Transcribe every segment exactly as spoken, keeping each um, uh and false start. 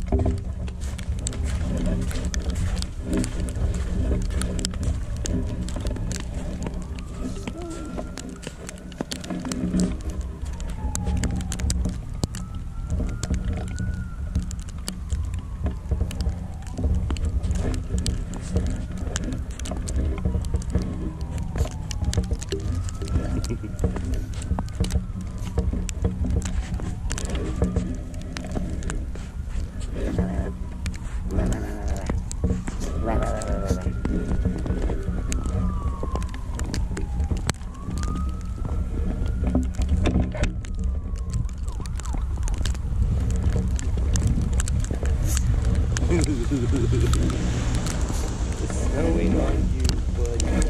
It's snowing on you, buddy.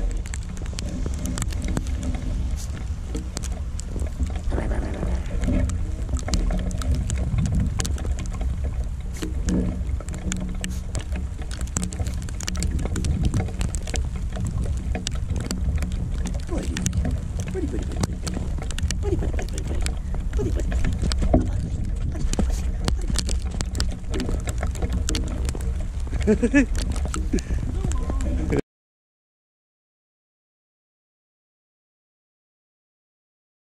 Buddy, buddy, buddy, buddy, buddy, buddy, buddy, buddy, buddy, buddy, buddy, buddy, buddy, buddy. Hehehe